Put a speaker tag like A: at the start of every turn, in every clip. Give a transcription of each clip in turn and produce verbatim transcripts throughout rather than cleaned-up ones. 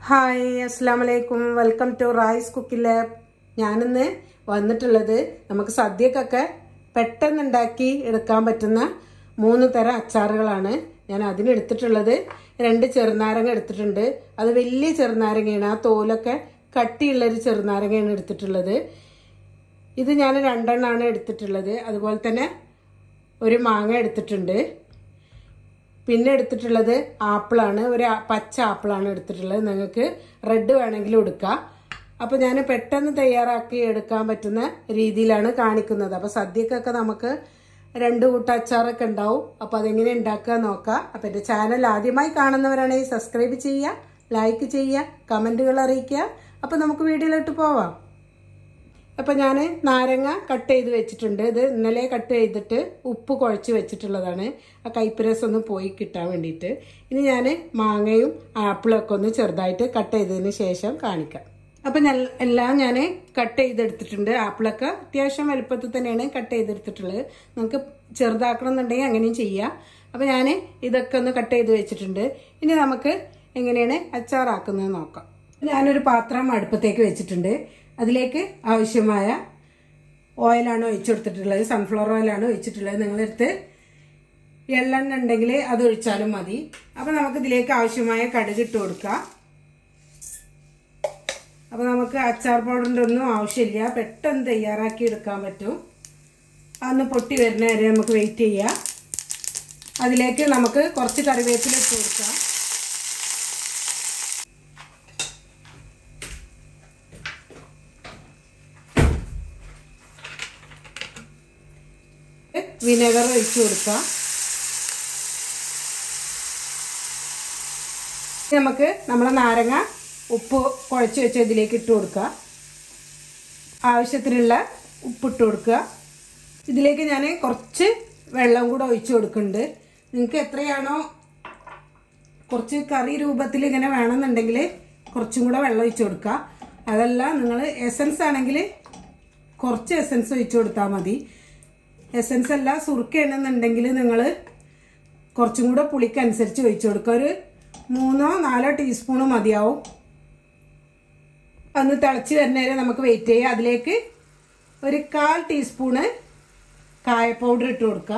A: Hi അസ്സലാമലൈക്കും welcome to rice cooking lab. ഞാനിന്ന് വന്നിട്ടുള്ളത് നമുക്ക് സദ്യക്കൊക്കെ പെട്ടെന്ന് ഉണ്ടാക്കി എടുക്കാൻ പറ്റുന്ന മൂന്ന് തരം അച്ചാറുകളാണ്. ഞാൻ അതിനെടുത്തിട്ടുള്ളത് രണ്ട് ചെറുനാരങ്ങ എടുത്തിട്ടുണ്ട്. അത് വലിയ ചെറുനാരങ്ങയാണ്, ആ തോലൊക്കെ കട്ടിയുള്ളൊരു ചെറുനാരങ്ങയാണ് എടുത്തിട്ടുള്ളത്. ഇത് ഞാൻ രണ്ടെണ്ണമാണ് എടുത്തിട്ടുള്ളത്. അതുപോലെ തന്നെ ഒരു മാങ്ങ എടുത്തിട്ടുണ്ട്. പിന്നെ എടുത്തിട്ടുള്ളത് ആപ്പിളാണ്, ഒരു പച്ച ആപ്പിളാണ് എടുത്തിട്ടുള്ളത്. നിങ്ങൾക്ക് റെഡ് വേണമെങ്കിലും എടുക്കാം. അപ്പോൾ ഞാൻ പെട്ടെന്ന് തയ്യാറാക്കി എടുക്കാൻ പറ്റുന്ന രീതിയിലാണ് കാണിക്കുന്നത്. അപ്പോൾ സദ്യക്കൊക്കെ നമുക്ക് രണ്ട് കൂട്ട അച്ചാറൊക്കെ ഉണ്ടാവും. അപ്പോൾ അതെങ്ങനെ ഉണ്ടാക്കുക നോക്കാം. അപ്പോൾ എൻ്റെ ചാനൽ ആദ്യമായി കാണുന്നവരാണെങ്കിൽ സബ്സ്ക്രൈബ് ചെയ്യുക, ലൈക്ക് ചെയ്യുക, കമൻറ്റുകൾ അറിയിക്കുക. അപ്പോൾ നമുക്ക് വീഡിയോയിലോട്ട് പോവാം. അപ്പോൾ ഞാൻ നാരങ്ങ കട്ട് ചെയ്ത് വെച്ചിട്ടുണ്ട്. ഇത് ഇന്നലെ കട്ട് ചെയ്തിട്ട് ഉപ്പ് കുഴച്ച് വെച്ചിട്ടുള്ളതാണ്, ആ കയ്പ്പരസം ഒന്ന് പോയി കിട്ടാൻ വേണ്ടിയിട്ട്. ഇനി ഞാൻ മാങ്ങയും ആപ്പിളൊക്കെ ഒന്ന് ചെറുതായിട്ട് കട്ട് ചെയ്തതിന് ശേഷം കാണിക്കാം. അപ്പം ഞാൻ എല്ലാം ഞാൻ കട്ട് ചെയ്തെടുത്തിട്ടുണ്ട്. ആപ്പിളൊക്കെ അത്യാവശ്യം വലുപ്പത്തിൽ തന്നെയാണ് കട്ട് ചെയ്തെടുത്തിട്ടുള്ളത്. നമുക്ക് ചെറുതാക്കണം എന്നുണ്ടെങ്കിൽ അങ്ങനെയും ചെയ്യാം. അപ്പം ഞാൻ ഇതൊക്കെ ഒന്ന് കട്ട് ചെയ്ത് വെച്ചിട്ടുണ്ട്. ഇനി നമുക്ക് എങ്ങനെയാണ് അച്ചാറാക്കുന്നത് നോക്കാം. ഞാനൊരു പാത്രം അടുപ്പത്തേക്ക് വെച്ചിട്ടുണ്ട്. അതിലേക്ക് ആവശ്യമായ ഓയിലാണ് ഒഴിച്ചു കൊടുത്തിട്ടുള്ളത്. സൺഫ്ലവർ ഓയിലാണ് ഒഴിച്ചിട്ടുള്ളത്. നിങ്ങളടുത്ത് എള്ളെണ്ണ ഉണ്ടെങ്കിൽ അത് ഒഴിച്ചാലും മതി. അപ്പോൾ നമുക്ക് ഇതിലേക്ക് ആവശ്യമായ കടുക് ഇട്ട് കൊടുക്കാം. അപ്പോൾ നമുക്ക് അച്ചാർ പൗഡറിൻ്റെ ഒന്നും ആവശ്യമില്ല, പെട്ടെന്ന് തയ്യാറാക്കി എടുക്കാൻ പറ്റും. അതൊന്ന് പൊട്ടി വരുന്ന വരെ നമുക്ക് വെയിറ്റ് ചെയ്യാം. അതിലേക്ക് നമുക്ക് കുറച്ച് കറിവേപ്പില ഇട്ട് കൊടുക്കാം. വിനെഗർ ഒഴിച്ചു കൊടുക്കാം. നമുക്ക് നമ്മളെ നാരങ്ങ ഉപ്പ് കുഴച്ച് വെച്ച് ഇതിലേക്ക് ഇട്ട് കൊടുക്കുക. ആവശ്യത്തിനുള്ള ഉപ്പിട്ട് കൊടുക്കുക. ഇതിലേക്ക് ഞാൻ കുറച്ച് വെള്ളം കൂടെ ഒഴിച്ചു കൊടുക്കുന്നുണ്ട്. നിങ്ങൾക്ക് എത്രയാണോ കുറച്ച് കറി രൂപത്തിൽ ഇങ്ങനെ വേണമെന്നുണ്ടെങ്കിൽ കുറച്ചും കൂടെ വെള്ളം ഒഴിച്ചു കൊടുക്കുക. അതല്ല നിങ്ങൾ എസൻസ് ആണെങ്കിൽ കുറച്ച് എസൻസ് ഒഴിച്ചു കൊടുത്താൽ മതി. എസൻസ് അല്ല സുറുക്കയാണെന്നുണ്ടെങ്കിൽ നിങ്ങൾ കുറച്ചും കൂടെ പുളിക്കനുസരിച്ച് ഒഴിച്ചു കൊടുക്കുക. ഒരു മൂന്നോ നാലോ ടീസ്പൂണ് മതിയാവും. അന്ന് തിളച്ച് വരുന്നവരെ നമുക്ക് വെയിറ്റ് ചെയ്യാം. അതിലേക്ക് ഒരു കാൽ ടീസ്പൂണ് കായ പൗഡർ ഇട്ട് കൊടുക്കുക.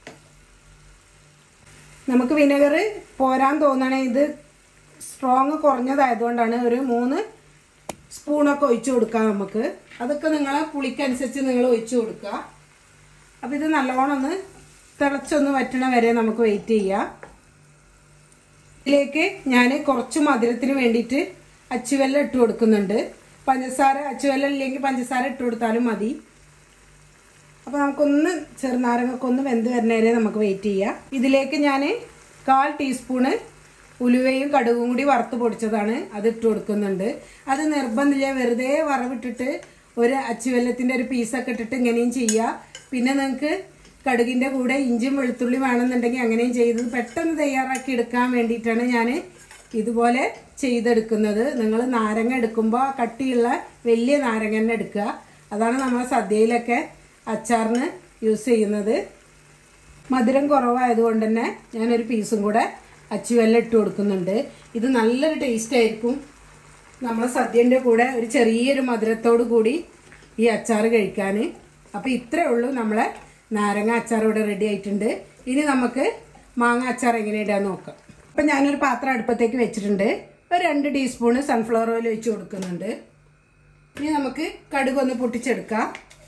A: നമുക്ക് വിനെഗർ പോരാൻ തോന്നണേ, ഇത് സ്ട്രോങ് കുറഞ്ഞതായതുകൊണ്ടാണ്. ഒരു മൂന്ന് സ്പൂണൊക്കെ ഒഴിച്ചു കൊടുക്കാം നമുക്ക്. അതൊക്കെ നിങ്ങളെ പുളിക്കനുസരിച്ച് നിങ്ങൾ ഒഴിച്ചു കൊടുക്കുക. അപ്പോൾ ഇത് നല്ലോണം ഒന്ന് തിളച്ചൊന്ന് വറ്റണ വരെ നമുക്ക് വെയിറ്റ് ചെയ്യാം. ഇതിലേക്ക് ഞാൻ കുറച്ച് മധുരത്തിന് വേണ്ടിയിട്ട് അച്ചുവെല്ലം ഇട്ട് കൊടുക്കുന്നുണ്ട്. പഞ്ചസാര അച്ചുവെല്ലം ഇല്ലെങ്കിൽ പഞ്ചസാര ഇട്ട് കൊടുത്താലും മതി. അപ്പോൾ നമുക്കൊന്ന് ചെറുനാരങ്ങക്കൊന്ന് വെന്ത് വരുന്ന വരെ നമുക്ക് വെയിറ്റ് ചെയ്യാം. ഇതിലേക്ക് ഞാൻ കാൽ ടീസ്പൂണ് ഉലുവയും കടുകും കൂടി വറുത്ത് പൊടിച്ചതാണ്, അത് ഇട്ട് കൊടുക്കുന്നുണ്ട്. അത് നിർബന്ധമില്ല, വെറുതെ വറവിട്ടിട്ട് ഒരു അച്ചുവെല്ലത്തിൻ്റെ ഒരു പീസൊക്കെ ഇട്ടിട്ട് ഇങ്ങനെയും ചെയ്യുക. പിന്നെ നിങ്ങൾക്ക് കടുകിൻ്റെ കൂടെ ഇഞ്ചിയും വെളുത്തുള്ളി വേണമെന്നുണ്ടെങ്കിൽ അങ്ങനെയും ചെയ്തത് പെട്ടെന്ന് തയ്യാറാക്കി എടുക്കാൻ വേണ്ടിയിട്ടാണ് ഞാൻ ഇതുപോലെ ചെയ്തെടുക്കുന്നത്. നിങ്ങൾ നാരങ്ങ എടുക്കുമ്പോൾ കട്ടിയുള്ള വലിയ നാരങ്ങ തന്നെ എടുക്കുക. അതാണ് നമ്മൾ സദ്യയിലൊക്കെ അച്ചാറിന് യൂസ് ചെയ്യുന്നത്. മധുരം കുറവായതുകൊണ്ട് തന്നെ ഞാനൊരു പീസും കൂടെ അച്ചുവെല്ലം ഇട്ട് കൊടുക്കുന്നുണ്ട്. ഇത് നല്ലൊരു ടേസ്റ്റ് ആയിരിക്കും. നമ്മൾ സദ്യൻ്റെ കൂടെ ഒരു ചെറിയൊരു മധുരത്തോടു കൂടി ഈ അച്ചാർ കഴിക്കാൻ. അപ്പോൾ ഇത്രയേ ഉള്ളൂ, നമ്മളെ നാരങ്ങ അച്ചാർ ഇവിടെ റെഡി ആയിട്ടുണ്ട്. ഇനി നമുക്ക് മാങ്ങ അച്ചാർ എങ്ങനെ ഇടാൻ നോക്കാം. അപ്പം ഞാനൊരു പാത്രം അടുപ്പത്തേക്ക് വെച്ചിട്ടുണ്ട്. ഒരു രണ്ട് ടീസ്പൂണ് സൺഫ്ലവർ ഓയിൽ ഒഴിച്ച് കൊടുക്കുന്നുണ്ട്. ഇനി നമുക്ക് കടുക് ഒന്ന് പൊട്ടിച്ചെടുക്കാം.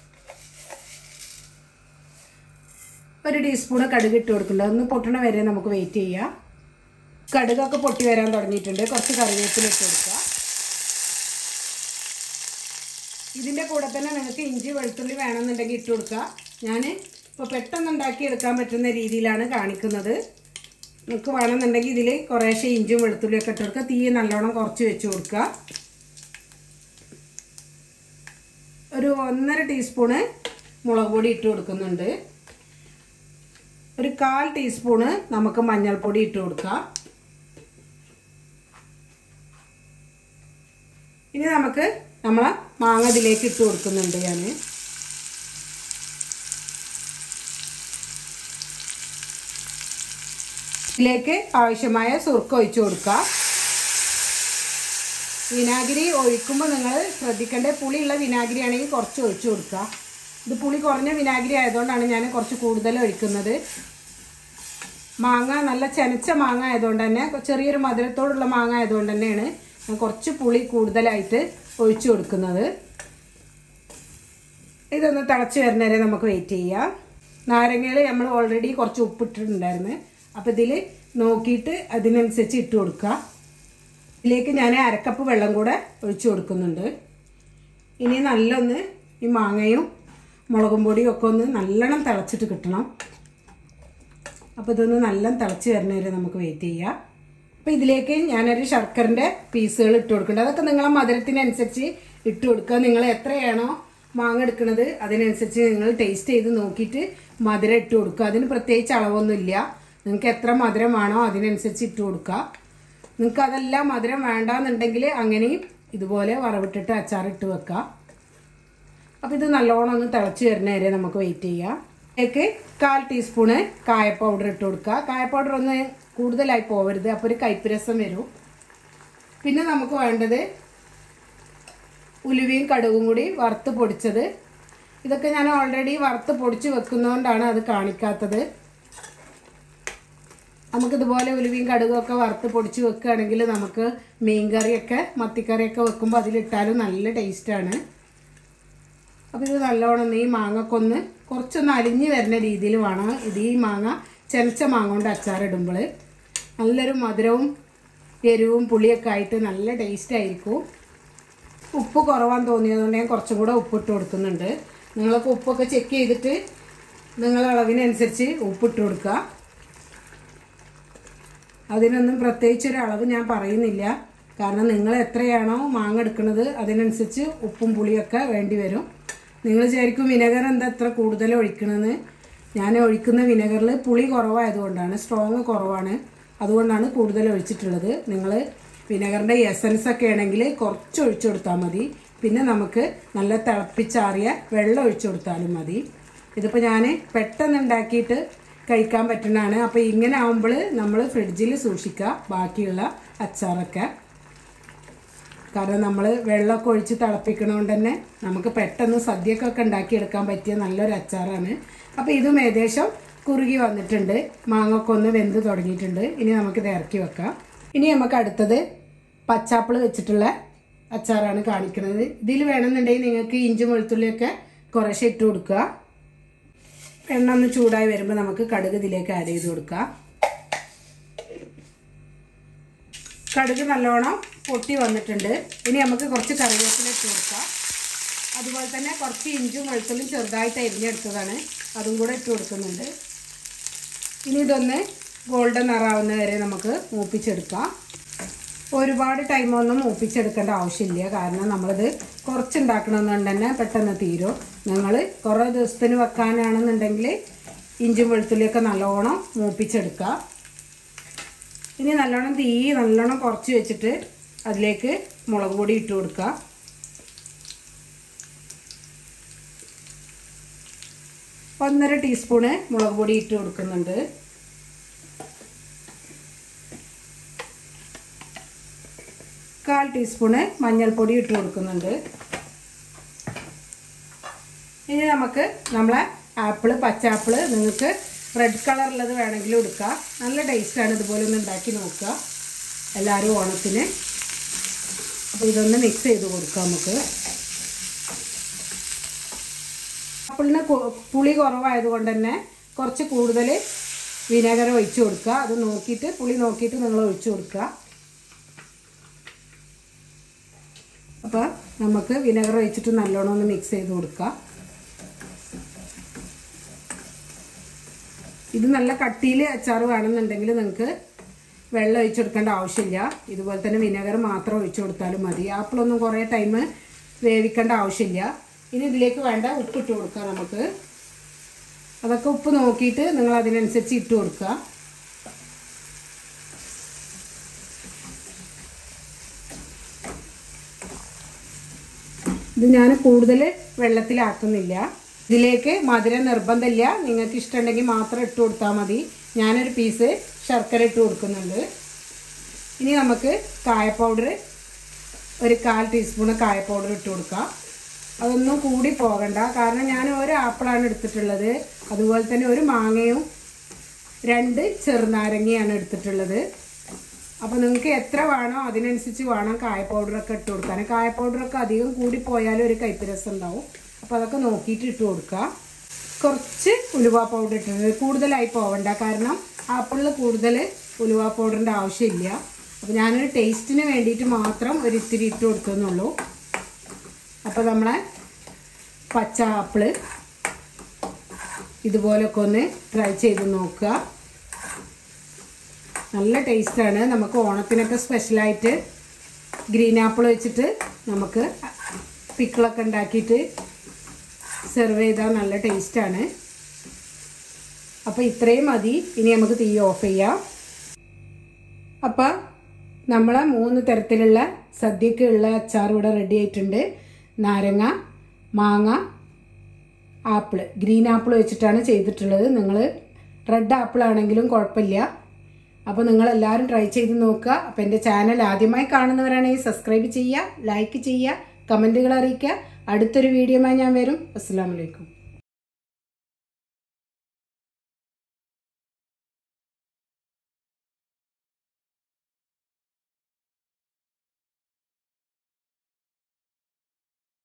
A: ഒരു ടീസ്പൂണ് കടുക് ഇട്ട് കൊടുക്കുന്നുണ്ട്. ഒന്ന് പൊട്ടണ വരെ നമുക്ക് വെയിറ്റ് ചെയ്യാം. കടുകൊക്കെ പൊട്ടി വരാൻ തുടങ്ങിയിട്ടുണ്ട്. കുറച്ച് കറിവേപ്പില ഇട്ട് കൊടുക്കുക. ഇതിൻ്റെ കൂടെ തന്നെ നിങ്ങൾക്ക് ഇഞ്ചി വെളുത്തുള്ളി വേണമെന്നുണ്ടെങ്കിൽ ഇട്ട് കൊടുക്കുക. ഞാൻ ഇപ്പോൾ പെട്ടെന്ന് ഉണ്ടാക്കി എടുക്കാൻ പറ്റുന്ന രീതിയിലാണ് കാണിക്കുന്നത്. നിങ്ങൾക്ക് വേണമെന്നുണ്ടെങ്കിൽ ഇതിൽ കുറേശ്ശെ ഇഞ്ചിയും വെളുത്തുള്ളിയൊക്കെ ഇട്ട് കൊടുക്കുക. തീ നല്ലോണം കുറച്ച് വെച്ച് കൊടുക്കുക. ഒരു ഒന്നര ടീസ്പൂണ് മുളക് പൊടി ഇട്ട് കൊടുക്കുന്നുണ്ട്. ഒരു കാൽ ടീസ്പൂണ് നമുക്ക് മഞ്ഞൾപ്പൊടി ഇട്ട് കൊടുക്കാം. ഇനി നമുക്ക് നമ്മളെ മാങ്ങ ഇതിലേക്ക് ഇട്ട് കൊടുക്കുന്നുണ്ട്. ഞാൻ ഇതിലേക്ക് ആവശ്യമായ സുർക്ക ഒഴിച്ചു കൊടുക്കുക. വിനാഗിരി ഒഴിക്കുമ്പോൾ നിങ്ങൾ ശ്രദ്ധിക്കേണ്ട പുളിയുള്ള വിനാഗിരി ആണെങ്കിൽ കുറച്ച് ഒഴിച്ചു കൊടുക്കുക. ഇത് പുളി കുറഞ്ഞ വിനാഗിരി ആയതുകൊണ്ടാണ് ഞാൻ കുറച്ച് കൂടുതൽ ഒഴിക്കുന്നത്. മാങ്ങ നല്ല ചെനച്ച മാങ്ങ ആയതുകൊണ്ട് തന്നെ, ചെറിയൊരു മധുരത്തോടുള്ള മാങ്ങ ആയതുകൊണ്ട് തന്നെയാണ് ഞാൻ കുറച്ച് പുളി കൂടുതലായിട്ട് ഒഴിച്ചു കൊടുക്കുന്നത്. ഇതൊന്ന് തിളച്ച് വരുന്നവരെ നമുക്ക് വെയിറ്റ് ചെയ്യാം. നാരങ്ങയിൽ നമ്മൾ ഓൾറെഡി കുറച്ച് ഉപ്പിട്ടിട്ടുണ്ടായിരുന്നു. അപ്പോൾ ഇതിൽ നോക്കിയിട്ട് അതിനനുസരിച്ച് ഇട്ട് കൊടുക്കുക. ഇതിലേക്ക് ഞാൻ അരക്കപ്പ് വെള്ളം കൂടെ ഒഴിച്ചു കൊടുക്കുന്നുണ്ട്. ഇനി നല്ലൊന്ന് ഈ മാങ്ങയും മുളകും പൊടിയും ഒക്കെ ഒന്ന് നല്ലോണം തിളച്ചിട്ട് കിട്ടണം. അപ്പോൾ ഇതൊന്ന് നല്ല തിളച്ച് വരുന്നവരെ നമുക്ക് വെയിറ്റ് ചെയ്യാം. അപ്പോൾ ഇതിലേക്ക് ഞാനൊരു ശർക്കരൻ്റെ പീസുകൾ ഇട്ട് കൊടുക്കുന്നുണ്ട്. അതൊക്കെ നിങ്ങളെ മധുരത്തിനനുസരിച്ച് ഇട്ട് കൊടുക്കുക. നിങ്ങൾ എത്രയാണോ മാങ്ങ എടുക്കുന്നത് അതിനനുസരിച്ച് നിങ്ങൾ ടേസ്റ്റ് ചെയ്ത് നോക്കിയിട്ട് മധുരം ഇട്ട് കൊടുക്കുക. അതിന് പ്രത്യേകിച്ച് അളവൊന്നുമില്ല. നിങ്ങൾക്ക് എത്ര മധുരമാണോ അതിനനുസരിച്ച് ഇട്ട് കൊടുക്കുക. നിങ്ങൾക്ക് അതെല്ലാം മധുരം വേണ്ടാന്നുണ്ടെങ്കിൽ അങ്ങനെയും ഇതുപോലെ വറവിട്ടിട്ട് അച്ചാറിട്ട് വെക്കുക. അപ്പോൾ ഇത് നല്ലോണം ഒന്ന് തിളച്ച് വരുന്ന വരെ നമുക്ക് വെയിറ്റ് ചെയ്യാം. ഇതിലേക്ക് കാൽ ടീസ്പൂണ് കായ പൗഡർ ഇട്ട് കൊടുക്കുക. കായ പൗഡർ ഒന്ന് കൂടുതലായി പോവരുത്, അപ്പോൾ ഒരു കയ്പ്പ് രസം വരും. പിന്നെ നമുക്ക് വേണ്ടത് ഉലുവയും കടുകും കൂടി വറുത്ത് പൊടിച്ചത്. ഇതൊക്കെ ഞാൻ ഓൾറെഡി വറുത്ത് പൊടിച്ച് വെക്കുന്നതുകൊണ്ടാണ് അത് കാണിക്കാത്തത്. നമുക്കിതുപോലെ ഉലുവയും കടുകും ഒക്കെ വറുത്ത് പൊടിച്ച് വെക്കുകയാണെങ്കിൽ നമുക്ക് മീൻകറിയൊക്കെ മത്തിക്കറിയൊക്കെ വെക്കുമ്പോൾ അതിലിട്ടാലും നല്ല ടേസ്റ്റാണ്. അപ്പോൾ ഇത് നല്ലോണം ഈ മാങ്ങക്കൊന്ന് കുറച്ചൊന്ന് അലിഞ്ഞ് വരുന്ന രീതിയിൽ വേണം ഇത്. ഈ മാങ്ങ ചെനച്ച മാങ്ങ കൊണ്ട് അച്ചാറിടുമ്പോൾ നല്ലൊരു മധുരവും എരിവും പുളിയൊക്കെ ആയിട്ട് നല്ല ടേസ്റ്റായിരിക്കും. ഉപ്പ് കുറവാന്ന് തോന്നിയതുകൊണ്ട് ഞാൻ കുറച്ചും കൂടെ ഉപ്പിട്ട് കൊടുക്കുന്നുണ്ട്. നിങ്ങൾക്ക് ഉപ്പൊക്കെ ചെക്ക് ചെയ്തിട്ട് നിങ്ങളുടെ അളവിനനുസരിച്ച് ഉപ്പിട്ട് കൊടുക്കുക. അതിനൊന്നും പ്രത്യേകിച്ചൊരു അളവ് ഞാൻ പറയുന്നില്ല. കാരണം നിങ്ങൾ എത്രയാണോ മാങ്ങ എടുക്കുന്നത് അതിനനുസരിച്ച് ഉപ്പും പുളിയൊക്കെ വേണ്ടി വരും. നിങ്ങൾ വിചാരിക്കും വിനെഗർ എന്താ എത്ര കൂടുതൽ ഒഴിക്കണമെന്ന്. ഞാൻ ഒഴിക്കുന്ന വിനെഗറിൽ പുളി കുറവായതുകൊണ്ടാണ്, സ്ട്രോങ് കുറവാണ്, അതുകൊണ്ടാണ് കൂടുതൽ ഒഴിച്ചിട്ടുള്ളത്. നിങ്ങൾ വിനെഗറിൻ്റെ എസൻസ് ഒക്കെ ആണെങ്കിൽ കുറച്ച് ഒഴിച്ചു കൊടുത്താൽ മതി. പിന്നെ നമുക്ക് നല്ല തിളപ്പിച്ചാറിയ വെള്ളം ഒഴിച്ചു കൊടുത്താലും മതി. ഇതിപ്പോൾ ഞാൻ പെട്ടെന്ന് ഉണ്ടാക്കിയിട്ട് കഴിക്കാൻ പറ്റുന്നതാണ്. അപ്പോൾ ഇങ്ങനെ ആകുമ്പോൾ നമ്മൾ ഫ്രിഡ്ജിൽ സൂക്ഷിക്കുക ബാക്കിയുള്ള അച്ചാറൊക്കെ. കാരണം നമ്മൾ വെള്ളമൊക്കെ ഒഴിച്ച് തിളപ്പിക്കണതുകൊണ്ട് തന്നെ നമുക്ക് പെട്ടെന്ന് സദ്യക്കൊക്കെ ഉണ്ടാക്കിയെടുക്കാൻ പറ്റിയ നല്ലൊരു അച്ചാറാണ്. അപ്പോൾ ഇതും ഏകദേശം കുറുകി വന്നിട്ടുണ്ട്. മാങ്ങൊക്കെ ഒന്ന് വെന്ത് തുടങ്ങിയിട്ടുണ്ട്. ഇനി നമുക്കിത് ഇറക്കി വെക്കാം. ഇനി നമുക്ക് അടുത്തത് പച്ചാപ്പിൾ വെച്ചിട്ടുള്ള അച്ചാറാണ് കാണിക്കുന്നത്. ഇതിൽ വേണമെന്നുണ്ടെങ്കിൽ നിങ്ങൾക്ക് ഇഞ്ചി വെളുത്തുള്ളിയൊക്കെ കുറേശ്ശെ ഇട്ട് കൊടുക്കുക. എണ്ണ ഒന്ന് ചൂടായി വരുമ്പോൾ നമുക്ക് കടുക് ഇതിലേക്ക് ആഡ് ചെയ്ത് കൊടുക്കാം. കടുക് നല്ലോണം പൊട്ടി വന്നിട്ടുണ്ട്. ഇനി നമുക്ക് കുറച്ച് കറിവേപ്പില ഇട്ട് കൊടുക്കാം. അതുപോലെ തന്നെ കുറച്ച് ഇഞ്ചും വെളുത്തുള്ളിയും ചെറുതായിട്ട് അരിഞ്ഞെടുത്തതാണ്, അതും കൂടെ ഇട്ട് കൊടുക്കുന്നുണ്ട്. ഇനി ഇതൊന്ന് ഗോൾഡൻ നിറാവുന്ന വരെ നമുക്ക് മൂപ്പിച്ചെടുക്കാം. ഒരുപാട് ടൈമൊന്നും മൂപ്പിച്ചെടുക്കേണ്ട ആവശ്യമില്ല. കാരണം നമ്മളിത് കുറച്ചുണ്ടാക്കണമെന്നുകൊണ്ട് തന്നെ പെട്ടെന്ന് തീരും. നിങ്ങൾ കുറേ ദിവസത്തിന് വെക്കാനാണെന്നുണ്ടെങ്കിൽ ഇഞ്ചും വെളുത്തുള്ളിയൊക്കെ നല്ലോണം മൂപ്പിച്ചെടുക്കുക. ഇനി നല്ലോണം തീ നല്ലോണം കുറച്ച് വെച്ചിട്ട് അതിലേക്ക് മുളക് പൊടി ഇട്ട് കൊടുക്കുക. ഒന്നര ടീസ്പൂണ് മുളക് പൊടി ഇട്ട് കൊടുക്കുന്നുണ്ട്. കാൽ ടീസ്പൂണ് മഞ്ഞൾപ്പൊടി ഇട്ട് കൊടുക്കുന്നുണ്ട്. ഇനി നമുക്ക് നമ്മളെ ആപ്പിള് പച്ചാപ്പിള് നിങ്ങൾക്ക് റെഡ് കളറുള്ളത് വേണമെങ്കിലും എടുക്കുക. നല്ല ടേസ്റ്റാണ്. ഇതുപോലെ ഒന്ന് ഉണ്ടാക്കി നോക്കുക എല്ലാവരും ഓണത്തിന്. അപ്പോൾ ഇതൊന്ന് മിക്സ് ചെയ്ത് കൊടുക്കാം നമുക്ക്. ആപ്പിളിന് പുളി കുറവായതുകൊണ്ട് തന്നെ കുറച്ച് കൂടുതൽ വിനെഗർ ഒഴിച്ചു കൊടുക്കുക. അത് നോക്കിയിട്ട് പുളി നോക്കിയിട്ട് നിങ്ങൾ ഒഴിച്ചു കൊടുക്കുക. അപ്പോൾ നമുക്ക് വിനെഗർ ഒഴിച്ചിട്ട് നല്ലോണം ഒന്ന് മിക്സ് ചെയ്ത് കൊടുക്കുക. ഇത് നല്ല കട്ടിയിൽ അച്ചാർ വേണമെന്നുണ്ടെങ്കിൽ നിങ്ങൾക്ക് വെള്ളം ഒഴിച്ചു കൊടുക്കേണ്ട ആവശ്യമില്ല. ഇതുപോലെ തന്നെ വിനെഗർ മാത്രം ഒഴിച്ചു കൊടുത്താലും മതി. ആപ്പിളൊന്നും കുറേ ടൈം വേവിക്കേണ്ട ആവശ്യമില്ല. ഇനി ഇതിലേക്ക് വേണ്ട ഉപ്പിട്ട് കൊടുക്കുക നമുക്ക്. അതൊക്കെ ഉപ്പ് നോക്കിയിട്ട് നിങ്ങൾ അതിനനുസരിച്ച് ഇട്ട് കൊടുക്കുക. ഇത് ഞാൻ കൂടുതൽ വെള്ളത്തിലാക്കുന്നില്ല. ഇതിലേക്ക് മധുരം നിർബന്ധമില്ല. നിങ്ങൾക്ക് ഇഷ്ടമുണ്ടെങ്കിൽ മാത്രം ഇട്ട് കൊടുത്താൽ മതി. ഞാനൊരു പീസ് ശർക്കര ഇട്ട് കൊടുക്കുന്നുണ്ട്. ഇനി നമുക്ക് കായ പൗഡർ ഒരു കാൽ ടീസ്പൂൺ കായ പൗഡർ ഇട്ട് കൊടുക്കുക. അതൊന്നും കൂടി പോകണ്ട, കാരണം ഞാൻ ഒരു ആപ്പിളാണ് എടുത്തിട്ടുള്ളത്. അതുപോലെ തന്നെ ഒരു മാങ്ങയും രണ്ട് ചെറുനാരങ്ങയാണ് എടുത്തിട്ടുള്ളത്. അപ്പോൾ നിങ്ങൾക്ക് എത്ര വേണോ അതിനനുസരിച്ച് വേണം കായ പൗഡറൊക്കെ ഇട്ട് കൊടുക്കാൻ. കായ പൗഡറൊക്കെ അധികം കൂടി പോയാലും ഒരു കയ്പ്പ് രസം ഉണ്ടാവും. അപ്പോൾ അതൊക്കെ നോക്കിയിട്ട് ഇട്ട് കൊടുക്കുക. കുറച്ച് ഉലുവ പൗഡർ ഇട്ടിട്ടുണ്ട്, കൂടുതലായി പോവണ്ട, കാരണം ആപ്പിളിൽ കൂടുതൽ ഉലുവ പൗഡറിൻ്റെ ആവശ്യമില്ല. അപ്പോൾ ഞാനൊരു ടേസ്റ്റിന് വേണ്ടിയിട്ട് മാത്രം ഒരു ഇത്തിരി ഇട്ട് കൊടുക്കുന്നുള്ളൂ. അപ്പോൾ നമ്മളെ പച്ച ആപ്പിള് ഇതുപോലൊക്കെ ഒന്ന് ട്രൈ ചെയ്ത് നോക്കുക. നല്ല ടേസ്റ്റാണ്. നമുക്ക് ഓണത്തിനൊക്കെ സ്പെഷ്യലായിട്ട് ഗ്രീൻ ആപ്പിൾ വെച്ചിട്ട് നമുക്ക് പിക്കിളൊക്കെ ഉണ്ടാക്കിയിട്ട് സെർവ് ചെയ്താൽ നല്ല ടേസ്റ്റാണ്. അപ്പോൾ ഇത്രയും മതി. ഇനി നമുക്ക് തീ ഓഫ് ചെയ്യാം. അപ്പോൾ നമ്മളെ മൂന്ന് തരത്തിലുള്ള സദ്യക്കുള്ള അച്ചാർ ഇവിടെ റെഡി ആയിട്ടുണ്ട്. നാരങ്ങ, മാങ്ങ, ആപ്പിൾ, ഗ്രീൻ ആപ്പിൾ വെച്ചിട്ടാണ് ചെയ്തിട്ടുള്ളത്. നിങ്ങൾ റെഡ് ആപ്പിൾ ആണെങ്കിലും കുഴപ്പമില്ല. അപ്പോൾ നിങ്ങളെല്ലാവരും ട്രൈ ചെയ്ത് നോക്കുക. അപ്പോൾ എൻ്റെ ചാനൽ ആദ്യമായി കാണുന്നവരാണെങ്കിൽ സബ്സ്ക്രൈബ് ചെയ്യുക, ലൈക്ക് ചെയ്യുക, കമൻറ്റുകൾ അറിയിക്കുക. അടുത്തൊരു വീഡിയോയുമായി ഞാൻ വരും. അസ്സലാമു അലൈക്കും.